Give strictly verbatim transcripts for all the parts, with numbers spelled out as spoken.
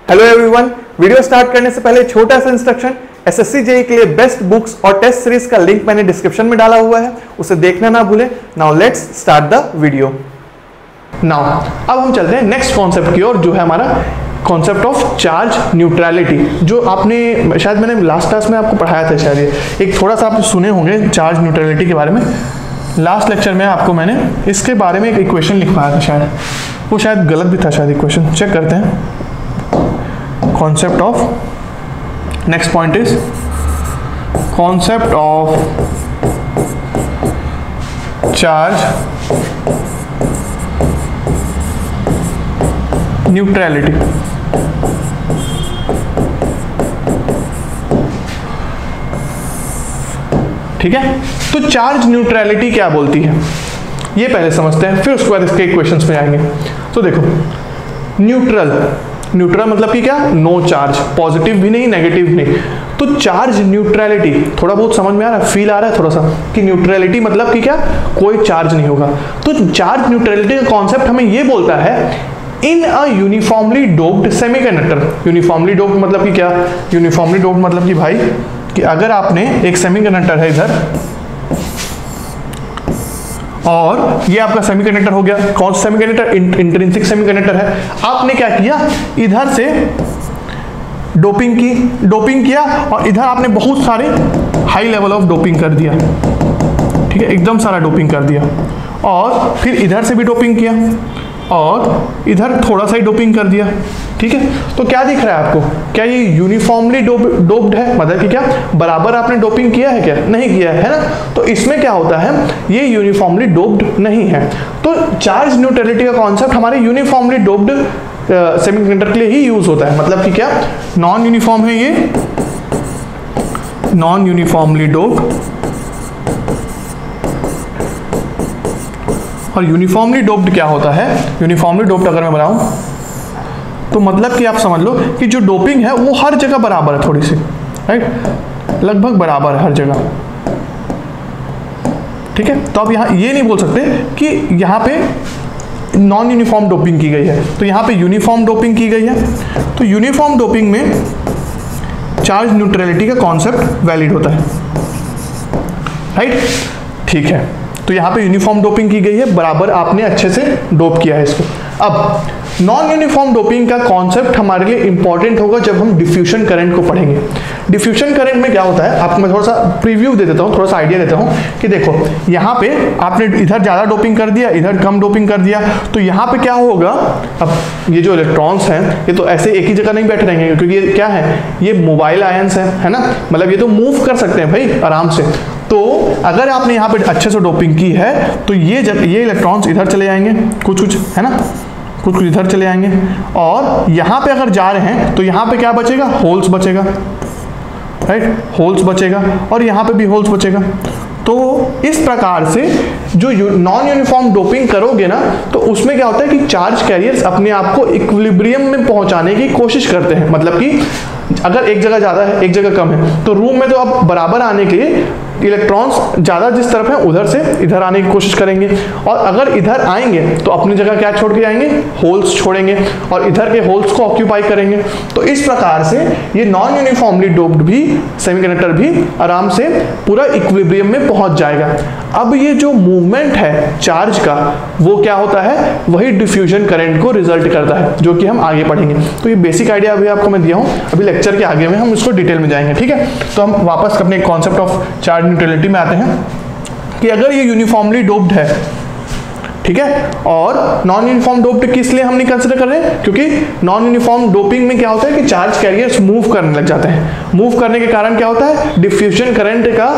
Hello everyone, video start करने से पहले छोटा सा इंस्ट्रक्शन। एसएससी जेईई के लिए बेस्ट बुक्स और टेस्ट सीरीज का लिंक मैंने डिस्क्रिप्शन में डाला हुआ है, उसे देखना ना भूलें। Now let's start the video. Now अब हम चलते हैं नेक्स्ट कॉन्सेप्ट की ओर, जो है हमारा कॉन्सेप्ट ऑफ चार्ज न्यूट्रलिटी, जो आपने शायद मैंने लास्ट क्लास में आपको पढ़ाया था। शायद ये एक थोड़ा सा आप सुने होंगे चार्ज न्यूट्रलिटी के बारे में। लास्ट लेक्चर में आपको मैंने इसके बारे में एक इक्वेशन लिखवाया था, शायद वो शायद गलत भी था, शायद इक्वेशन चेक करते हैं। concept of next point is concept of charge neutrality। ठीक है, तो चार्ज न्यूट्रलिटी क्या बोलती है ये पहले समझते हैं, फिर उसके बाद इसके इक्वेशंस में आएंगे। तो देखो, न्यूट्रल न्यूट्रल मतलब कि क्या, नो चार्ज, पॉजिटिव भी नहीं नेगेटिव भी नहीं। तो चार्ज न्यूट्रलिटी थोड़ा बहुत समझ में आ रहा है, फील आ रहा है थोड़ा सा कि न्यूट्रलिटी मतलब कि क्या, कोई चार्ज नहीं होगा। तो चार्ज न्यूट्रलिटी का कॉन्सेप्ट हमें ये बोलता है in a uniformly doped semiconductor. Uniformly doped मतलब कि क्या, यूनिफॉर्मली डोप्ड मतलब कि भाई कि अगर आपने एक सेमीकंडक्टर है इधर और ये आपका सेमीकंडक्टर हो गया, कौन सा सेमीकंडक्टर, इंट्रिंसिक सेमीकंडक्टर है। आपने क्या किया, इधर से डोपिंग की डोपिंग किया और इधर आपने बहुत सारे हाई लेवल ऑफ डोपिंग कर दिया। ठीक है, एकदम सारा डोपिंग कर दिया, और फिर इधर से भी डोपिंग किया और इधर थोड़ा सा ही डोपिंग कर दिया। ठीक है, तो क्या दिख रहा है आपको, क्या ये यूनिफॉर्मली डोप्ड है, मतलब कि क्या बराबर आपने डोपिंग किया है, क्या नहीं किया है, है ना। तो इसमें क्या होता है, ये यूनिफॉर्मली डोप्ड नहीं है। तो चार्ज न्यूट्रलिटी का कॉन्सेप्ट हमारे यूनिफॉर्मली डोप्ड सेमीकंडक्टर के लिए ही यूज होता है। मतलब कि क्या, नॉन यूनिफॉर्म है ये, नॉन यूनिफॉर्मली डोप्ड, और यूनिफॉर्मली डोप्ड क्या होता है, यूनिफॉर्मली डोप्ड अगर मैं बनाऊं तो मतलब कि आप समझ लो कि जो डोपिंग है वो हर जगह बराबर है, थोड़ी सी, राइट, लगभग बराबर है हर जगह। ठीक है, तो आप यहाँ ये नहीं बोल सकते कि यहाँ पे नॉन यूनिफॉर्म डोपिंग की गई है, तो यहाँ पे यूनिफॉर्म डोपिंग की गई है। तो यूनिफॉर्म डोपिंग में चार्ज न्यूट्रलिटी का कॉन्सेप्ट वैलिड होता है, राइट। ठीक है, तो यहाँ पे यूनिफॉर्म डोपिंग की गई है, बराबर आपने अच्छे से डोप किया है इसको। अब नॉन यूनिफॉर्म डोपिंग का कॉन्सेप्ट हमारे लिए इंपॉर्टेंट होगा जब हम डिफ्यूजन करंट को पढ़ेंगे। डिफ्यूजन करंट में क्या होता है, आपको मैं थोड़ा सा प्रीव्यू दे देता हूँ, थोड़ा सा आइडिया देता हूँ कि देखो यहाँ पे आपने इधर ज़्यादा डोपिंग कर दिया, इधर कम डोपिंग कर दिया, तो यहाँ पे क्या होगा, अब ये जो इलेक्ट्रॉन्स हैं ये तो ऐसे एक ही जगह नहीं बैठे रहेंगे, क्योंकि ये क्या है, ये मोबाइल आयंस है, है ना, मतलब ये तो मूव कर सकते हैं भाई आराम से। तो अगर आपने यहाँ पे अच्छे से डोपिंग की है तो ये जब ये इलेक्ट्रॉन्स इधर चले जाएंगे, कुछ कुछ है ना, कुछ कुछ इधर चले जाएंगे, और यहाँ पे अगर जा रहे हैं तो यहाँ पे क्या बचेगा, होल्स बचेगा, राइट, होल्स बचेगा, और यहाँ पे भी होल्स बचेगा। तो इस प्रकार से जो नॉन यूनिफॉर्म डोपिंग करोगे ना, तो उसमें क्या होता है कि चार्ज कैरियर्स अपने आप को इक्विलिब्रियम में पहुंचाने की कोशिश करते हैं। मतलब कि अगर एक जगह ज़्यादा है एक जगह कम है, तो रूम में तो अब बराबर आने के लिए इलेक्ट्रॉन्स ज़्यादा जिस तरफ है उधर से इधर आने की कोशिश करेंगे, और अगर इधर आएंगे तो अपनी जगह क्या छोड़ के आएंगे, होल्स छोड़ेंगे, और इधर के होल्स को ऑक्यूपाई करेंगे। तो इस प्रकार से ये नॉन यूनिफॉर्मली डोप्ड भी सेमीकंडक्टर भी आराम से पूरा इक्विलिब्रियम में पहुंच जाएगा। अब ये जो मूवमेंट है चार्ज का, वो क्या होता है, वही डिफ्यूजन करंट को रिजल्ट करता है, जो कि हम आगे पढ़ेंगे। तो ये बेसिक आइडिया अभी आपको मैं दिया हूँ, अभी लेक्चर के आगे में हम इसको डिटेल में जाएंगे। ठीक है, तो हम वापस अपने कॉन्सेप्ट ऑफ चार्ज न्यूट्रलिटी में आते हैं कि अगर ये यूनिफॉर्मली डोप्ड है, ठीक है, और नॉन यूनिफॉर्म डोप्ड किस लिए हम नहीं कंसिडर कर रहे हैं, क्योंकि नॉन यूनिफॉर्म डोपिंग में क्या होता है कि चार्ज कैरियर्स मूव करने लग जाते हैं। मूव करने के कारण क्या होता है, डिफ्यूजन करंट का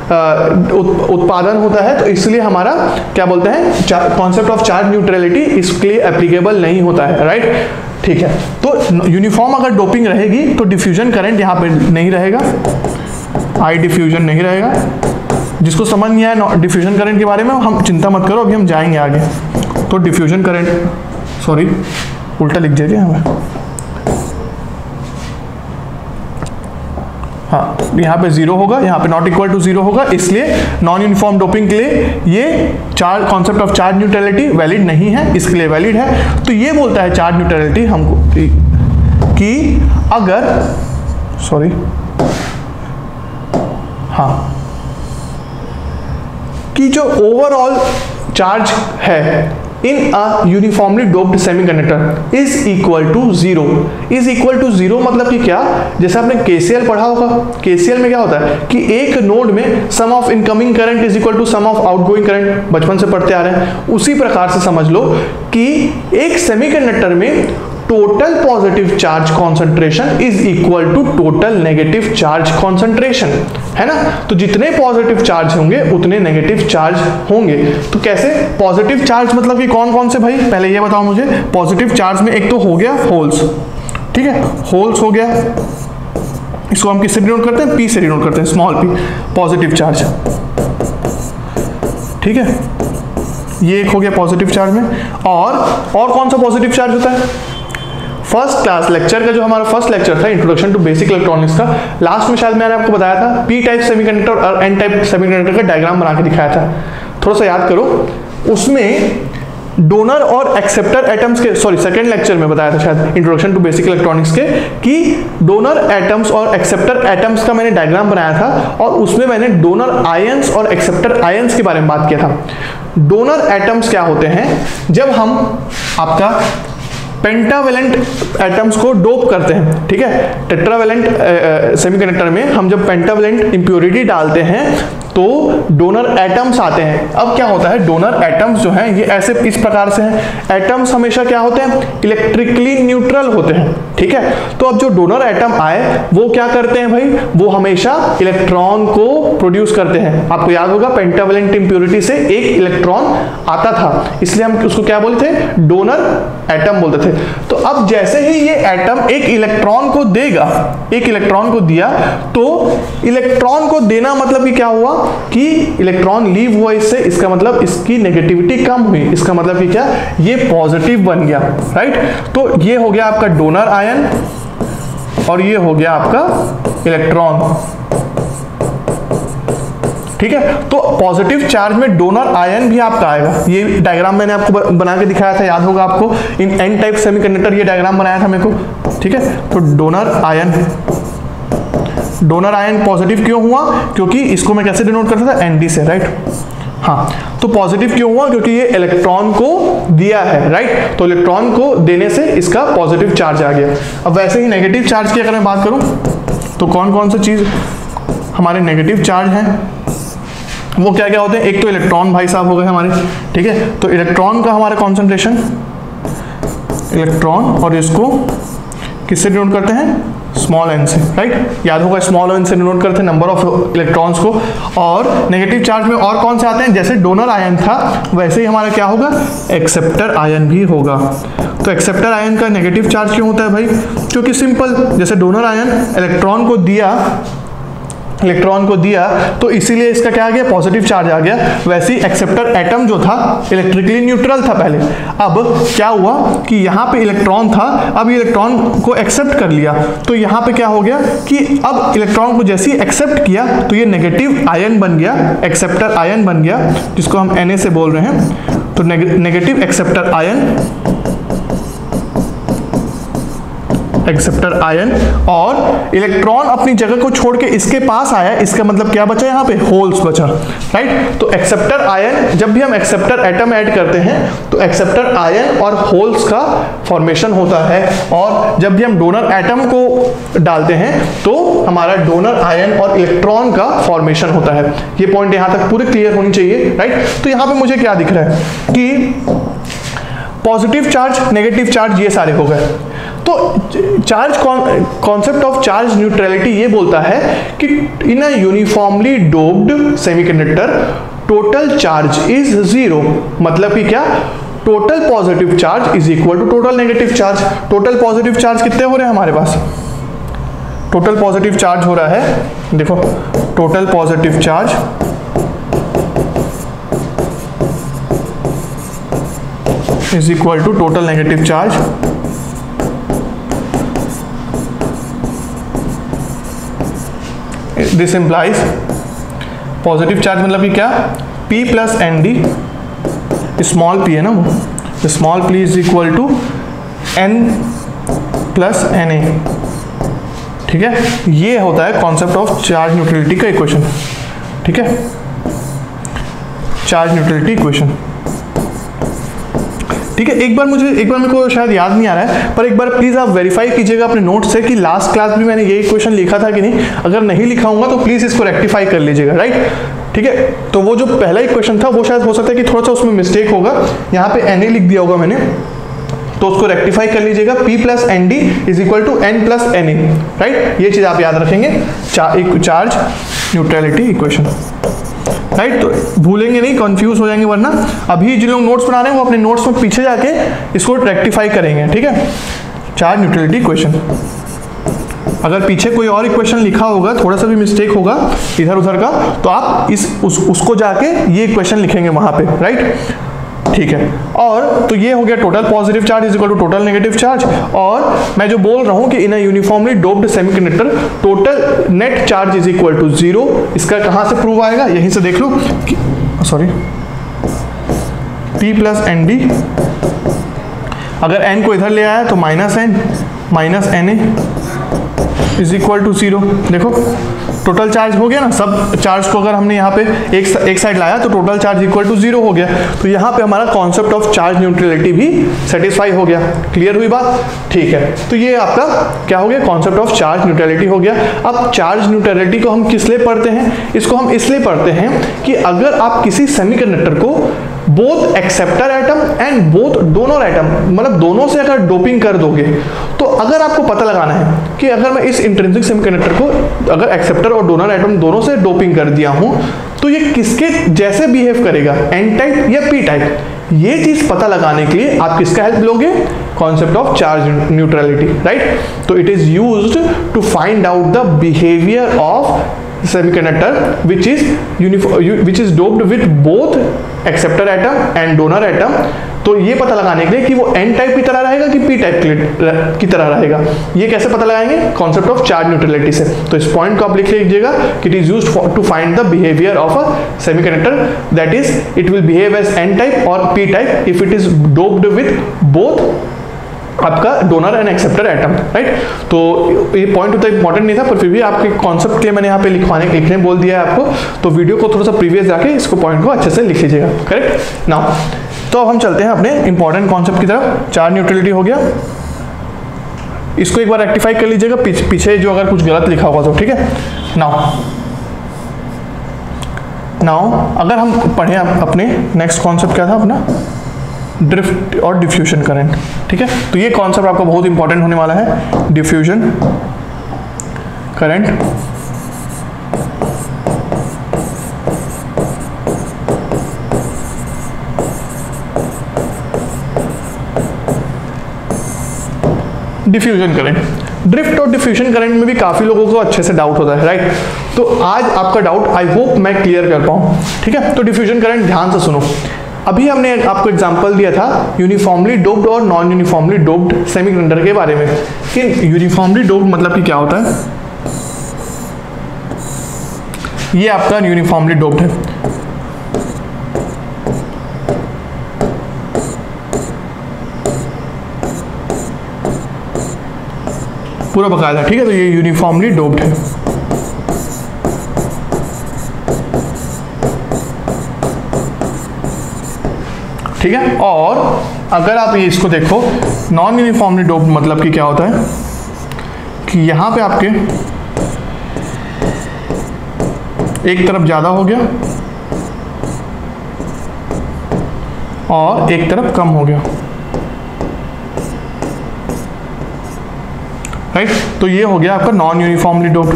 उत्पादन होता है। तो इसलिए हमारा क्या बोलते हैं, कॉन्सेप्ट ऑफ चार्ज न्यूट्रलिटी इसके लिए एप्लीकेबल नहीं होता है, राइट। ठीक है, तो यूनिफॉर्म अगर डोपिंग रहेगी तो डिफ्यूजन करंट यहाँ पे नहीं रहेगा, आई डिफ्यूजन नहीं रहेगा। जिसको समझ नहीं आया डिफ्यूजन करंट के बारे में, हम चिंता मत करो, अभी हम जाएंगे आगे। तो डिफ्यूजन करंट, सॉरी उल्टा लिख दिया क्या हमें, हाँ, यहाँ पे जीरो होगा, यहाँ पे नॉट इक्वल टू जीरो होगा, इसलिए नॉन यूनिफॉर्म डोपिंग के लिए ये charge concept of charge neutrality valid नहीं है, इसके लिए वैलिड है। तो ये बोलता है चार्ज न्यूट्रलिटी हमको कि अगर सॉरी हाँ कि जो ओवरऑल चार्ज है in a uniformly doped semiconductor is equal to zero. Is equal to zero मतलब कि क्या, जैसे आपने केसीएल पढ़ा होगा, केसीएल में क्या होता है कि एक नोड में sum of incoming current is equal to sum of outgoing current, बचपन से पढ़ते आ रहे हैं। उसी प्रकार से समझ लो कि एक सेमीकंडक्टर में total positive charge concentration is equal to total negative charge concentration, है ना। तो जितने पॉजिटिव चार्ज होंगे उतने नेगेटिव चार्ज होंगे। तो कैसे पॉजिटिव चार्ज मतलब कि कौन कौन से भाई, पहले ये बताओ मुझे। पॉजिटिव चार्ज में एक तो हो गया होल्स, ठीक है, होल्स हो गया, इसको हम किससे डिनोट करते हैं, पी से डिनोट करते हैं, स्मॉल पी, पॉजिटिव चार्ज, ठीक है। ये एक हो गया पॉजिटिव चार्ज में। और और कौन सा पॉजिटिव चार्ज होता है, फर्स्ट क्लास लेक्चर का जो हमारा फर्स्ट लेक्चर था इंट्रोडक्शन टू बेसिक इलेक्ट्रॉनिक्स का, लास्ट में शायद मैंने आपको बताया था पी टाइप सेमीकंडक्टर और एन टाइप सेमीकंडक्टर का डायग्राम बना के दिखाया था, थोड़ा सा याद करो। उसमें डोनर और एक्सेप्टर एटम्स के, सॉरी सेकंड लेक्चर में बताया था शायद इंट्रोडक्शन टू बेसिक इलेक्ट्रॉनिक्स के, कि डोनर एटम्स और एक्सेप्टर एटम्स का मैंने डायग्राम बनाया था और उसमें मैंने डोनर आयंस और एक्सेप्टर आयंस के बारे में बात किया था। डोनर एटम्स क्या होते हैं, जब हम आपका पेंटावेलेंट एटम्स को डोप करते हैं, ठीक है, टेट्रावेलेंट सेमीकंडक्टर में हम जब पेंटावेलेंट इंप्योरिटी डालते हैं तो डोनर एटम्स आते हैं। अब क्या होता है, डोनर एटम्स जो हैं ये ऐसे इस प्रकार से हैं, एटम्स हमेशा क्या होते हैं, इलेक्ट्रिकली न्यूट्रल होते हैं, ठीक है। तो अब जो डोनर एटम आए वो क्या करते हैं भाई, वो हमेशा इलेक्ट्रॉन को प्रोड्यूस करते हैं। आपको याद होगा पेंटावेलेंट इंप्योरिटी से एक इलेक्ट्रॉन आता था, इसलिए हम उसको क्या बोलते थे, डोनर एटम बोलते थे। तो अब जैसे ही ये एटम एक इलेक्ट्रॉन को देगा, एक इलेक्ट्रॉन को दिया, तो इलेक्ट्रॉन को देना मतलब कि क्या हुआ कि इलेक्ट्रॉन लीव हुआ इससे, इसका मतलब इसकी नेगेटिविटी कम हुई, इसका मतलब कि क्या, ये पॉजिटिव बन गया, राइट। तो ये हो गया आपका डोनर आयन और ये हो गया आपका इलेक्ट्रॉन, ठीक है। तो पॉजिटिव चार्ज में डोनर आयन भी आपका आएगा, ये डायग्राम मैंने आपको बना के दिखाया था, याद होगा आपको, इन एन टाइप सेमीकंडक्टर ये डायग्राम बनाया था मेरे को, ठीक है। तो donor ion, donor ion positive क्यों हुआ, क्योंकि इसको मैं कैसे डिनोट करता था, एनडी से, राइट। हाँ, तो पॉजिटिव क्यों हुआ, क्योंकि ये इलेक्ट्रॉन को दिया है, राइट। तो इलेक्ट्रॉन को देने से इसका पॉजिटिव चार्ज आ गया। अब वैसे ही नेगेटिव चार्ज की अगर मैं बात करूं तो कौन कौन सी चीज हमारे नेगेटिव चार्ज हैं, वो क्या क्या होते हैं। एक तो इलेक्ट्रॉन भाई साहब हो गए हमारे, ठीक है। तो इलेक्ट्रॉन का हमारा कॉन्सेंट्रेशन, इलेक्ट्रॉन, और इसको किससे डिनोट करते हैं, स्मॉल एन से, राइट। याद होगा स्मॉल एन से डिनोट करते हैं नंबर ऑफ इलेक्ट्रॉन्स को। और नेगेटिव चार्ज में और कौन से आते हैं, जैसे डोनर आयन था वैसे ही हमारा क्या होगा, एक्सेप्टर आयन भी होगा। तो एक्सेप्टर आयन का नेगेटिव चार्ज क्यों होता है भाई, क्योंकि सिंपल, जैसे डोनर आयन इलेक्ट्रॉन को दिया, इलेक्ट्रॉन को दिया तो इसीलिए इसका क्या आ गया, पॉजिटिव चार्ज आ गया। वैसे ही एक्सेप्टर एटम जो था इलेक्ट्रिकली न्यूट्रल था पहले, अब क्या हुआ कि यहाँ पे इलेक्ट्रॉन था, अब इलेक्ट्रॉन को एक्सेप्ट कर लिया, तो यहाँ पे क्या हो गया कि अब इलेक्ट्रॉन को जैसे ही एक्सेप्ट किया तो ये नेगेटिव आयन बन गया, एक्सेप्टर आयन बन गया, जिसको हम Na से बोल रहे हैं। तो negative acceptor ion, acceptor ion, और इलेक्ट्रॉन अपनी जगह को छोड़ के इसके पास आया, इसका मतलब क्या बचा, यहाँ पे होल्स बचा, राइट। तो एक्सेप्टर आयन, जब भी हम एक्सेप्टर एटम ऐड करते हैं तो एक्सेप्टर आयन और होल्स का फॉर्मेशन होता है, और जब भी हम डोनर एटम को डालते हैं तो हमारा डोनर आयन और इलेक्ट्रॉन का फॉर्मेशन होता है। ये पॉइंट यहाँ तक पूरे क्लियर होनी चाहिए, राइट। तो यहाँ पे मुझे क्या दिख रहा है कि पॉजिटिव चार्ज, नेगेटिव चार्ज, ये सारे हो गए। तो charge concept of charge neutrality ये बोलता है कि in a uniformly doped semiconductor total charge is zero. मतलब कि क्या, total positive charge is equal to total negative charge. Total positive charge कितने हो रहे हैं हमारे पास, टोटल पॉजिटिव चार्ज हो रहा है, देखो total positive charge is equal to total negative charge this implies positive charge मतलब कि क्या, P plus N D, small p है ना वो, small p is equal to n plus N A. ठीक है, ये होता है कॉन्सेप्ट ऑफ चार्ज न्यूट्रलिटी का इक्वेशन। ठीक है, चार्ज न्यूट्रलिटी इक्वेशन। ठीक है, एक बार मुझे एक बार मेरे को शायद याद नहीं आ रहा है, पर एक बार प्लीज आप वेरीफाई कीजिएगा अपने नोट से कि लास्ट क्लास भी मैंने यही क्वेश्चन लिखा था कि नहीं। अगर नहीं लिखा होगा तो प्लीज इसको रेक्टिफाई कर लीजिएगा, राइट। ठीक है, तो वो जो पहला इक्वेशन था वो शायद हो सकता है कि थोड़ा सा उसमें मिस्टेक होगा, यहाँ पे एन ए लिख दिया होगा मैंने, तो उसको रेक्टिफाई कर लीजिएगा। P plus N D is equal to N plus N A, right. ये चीज आप याद रखेंगे, चा, एक चार्ज न्यूट्रलिटी इक्वेशन, राइट। तो भूलेंगे नहीं, कंफ्यूज हो जाएंगे, वरना अभी जिन लोग नोट्स बना रहे हैं वो अपने नोट्स में पीछे जाके इसको रेक्टिफाई करेंगे। ठीक है, चार्ज न्यूट्रलिटी इक्वेशन। अगर पीछे कोई और इक्वेशन लिखा होगा, थोड़ा सा भी मिस्टेक होगा इधर उधर का, तो आप इस उस, उसको जाके ये इक्वेशन लिखेंगे वहां पे, राइट। ठीक है, और तो ये हो गया total positive charge is equal to total negative charge. और मैं जो बोल रहा हूं कि in a uniformly doped semiconductor total net charge is equal to zero, इसका कहां से प्रूव आएगा, यहीं से देख लो, sorry, P plus N D, अगर n को इधर ले आया तो minus N minus N A is equal to zero. देखो टोटल चार्ज हो गया ना, सब चार्ज को अगर हमने यहाँ पे एक एक साइड लाया तो total charge equal to zero हो गया। तो यहाँ पे हमारा कॉन्सेप्ट ऑफ चार्ज न्यूट्रलिटी भी सेटिस्फाई हो गया। क्लियर हुई बात? ठीक है, तो ये आपका क्या हो गया, कॉन्सेप्ट ऑफ चार्ज न्यूट्रलिटी हो गया। अब चार्ज न्यूट्रलिटी को हम किस लिए पढ़ते हैं? इसको हम इसलिए पढ़ते हैं कि अगर आप किसी सेमीकंडक्टर को both acceptor atom and both donor atom, मतलब दोनों से अगर डोपिंग कर दोगे, तो अगर आपको पता लगाना है कि अगर मैं इस इंट्रिंसिक सेमीकंडक्टर को अगर एक्सेप्टर और डोनर एटम दोनों से डोपिंग कर दिया हूं, तो ये किसके जैसे बिहेव करेगा, एन टाइप या पी टाइप, ये चीज पता लगाने के लिए आप किसका हेल्प लोगे? Concept of charge neutrality, right. तो it is used to find out the behaviour of semiconductor which is uniform which is doped with both acceptor atom and donor atom। तो ये पता लगाने के लिए कि वो n टाइप की तरह रहेगा कि p टाइप की तरह रहेगा, ये कैसे पता लगाएंगे? कॉन्सेप्ट ऑफ चार्ज न्यूट्रलिटी से। तो इस पॉइंट को आप लिख लीजिएगा कि it is used to find the behaviour of a semiconductor, that is it will behave as n type और p type if it is doped with both आपका donor and acceptor atom, right. तो ये point उतना important नहीं था, पर फिर भी आपके कॉन्सेप्ट के लिए मैंने यहाँ पे लिखवाने लिखने बोल दिया है आपको। तो वीडियो को थोड़ा सा प्रीवियस जाके इसको पॉइंट को अच्छे से लिख लीजिएगा, करेक्ट नाउ। तो अब हम चलते हैं अपने इंपॉर्टेंट कॉन्सेप्ट की तरफ। चार्ज न्यूट्रलिटी हो गया, इसको एक बार रेक्टिफाई कर लीजिएगा पीछे, पीछे जो अगर कुछ गलत लिखा होगा तो, ठीक है। नाउ नाउ अगर हम पढ़े अपने नेक्स्ट कॉन्सेप्ट क्या था अपना, ड्रिफ्ट और डिफ्यूजन करंट, ठीक है। तो ये कॉन्सेप्ट आपको बहुत इंपॉर्टेंट होने वाला है, diffusion current. Diffusion current, drift और डिफ्यूजन करंट में भी काफी लोगों को अच्छे से डाउट होता है, राइट। तो आज आपका डाउट आई होप मैं क्लियर कर पाऊं, ठीक है। तो डिफ्यूजन करंट ध्यान से सुनो। अभी हमने आपको एग्जांपल दिया था यूनिफॉर्मली डोप्ड और नॉन यूनिफॉर्मली डोप्ड सेमीकंडक्टर के बारे में कि यूनिफॉर्मली डोप्ड मतलब कि क्या होता है, ये आपका यूनिफॉर्मली डोप्ड है, पूरा बकायदा, ठीक है। तो ये यूनिफॉर्मली डोप्ड है, ठीक है। और अगर आप ये इसको देखो, नॉन यूनिफॉर्मली डोप्ड मतलब कि क्या होता है कि यहां पे आपके एक तरफ ज्यादा हो गया और एक तरफ कम हो गया, राइट। तो ये हो गया आपका नॉन यूनिफॉर्मली डोप्ड।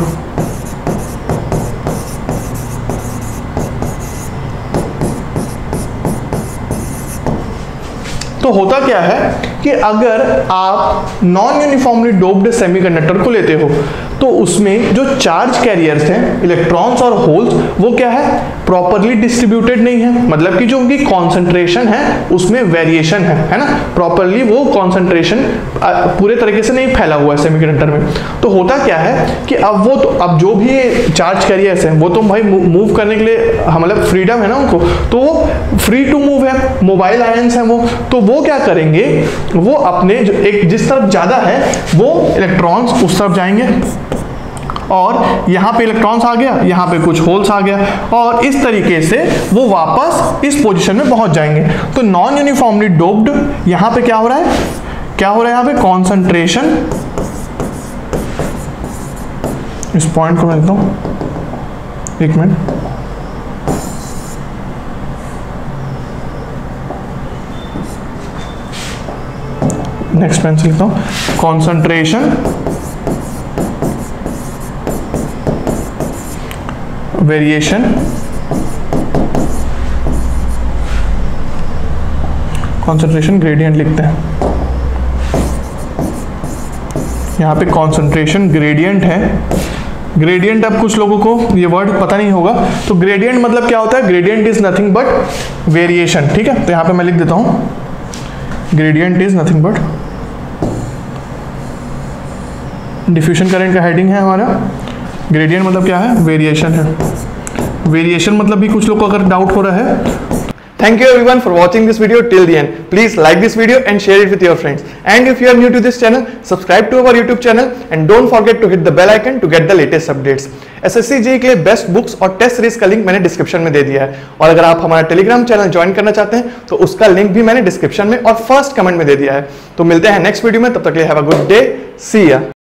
तो होता क्या है कि अगर आप नॉन यूनिफॉर्मली डोप्ड सेमीकंडक्टर को लेते हो तो उसमें जो चार्ज कैरियर्स हैं, इलेक्ट्रॉन्स और होल्स, वो क्या है, प्रॉपरली डिस्ट्रीब्यूटेड नहीं है। मतलब कि जो उनकी कॉन्सेंट्रेशन है उसमें वेरिएशन है, है ना। प्रॉपरली वो कॉन्सेंट्रेशन पूरे तरीके से नहीं फैला हुआ है सेमीकंडक्टर में। तो होता क्या है कि अब वो तो अब जो भी चार्ज कैरियर्स हैं वो तो भाई मूव करने के लिए मतलब फ्रीडम है ना उनको, तो वो फ्री टू मूव है, मोबाइल आयंस हैं वो, तो वो क्या करेंगे, वो अपने जो एक जिस तरफ ज़्यादा है वो इलेक्ट्रॉन्स उस तरफ जाएंगे, और यहाँ पे इलेक्ट्रॉन्स आ गया, यहाँ पे कुछ होल्स आ गया, और इस तरीके से वो वापस इस पोजीशन में पहुंच जाएंगे। तो नॉन यूनिफॉर्मली डोप्ड यहाँ पे क्या हो रहा है, क्या हो रहा है यहाँ पे कॉन्सेंट्रेशन, इस पॉइंट को मैं लिखता हूँ, एक मिनट, नेक्स्ट पेन से लिखता हूँ, कॉन्सेंट्रेशन वेरिएशन कॉन्सेंट्रेशन ग्रेडियंट लिखते हैं। यहाँ पे कॉन्सेंट्रेशन ग्रेडियंट है। ग्रेडियंट अब कुछ लोगों को ये वर्ड पता नहीं होगा, तो ग्रेडियंट मतलब क्या होता है, gradient is nothing but variation, ठीक है। तो यहाँ पे मैं लिख देता हूँ, gradient is nothing but, diffusion current का हेडिंग है हमारा, ग्रेडियंट मतलब क्या है, वेरिएशन है। वेरिएशन मतलब भी कुछ लोग को अगर डाउट हो रहा है। Thank you everyone for watching this video till the end. Please like this video and share it with your friends. And if you are new to this channel, subscribe to our YouTube channel and don't forget to hit the bell icon to get the latest updates. S S C G के लिए best books और test series का link मैंने description में दे दिया है, और अगर आप हमारा टेलीग्राम चैनल ज्वाइन करना चाहते हैं तो उसका लिंक भी मैंने डिस्क्रिप्शन में और फर्स्ट कमेंट में दे दिया है। तो मिलते हैं नेक्स्ट वीडियो में, तब तक के लिए have a good day, see या।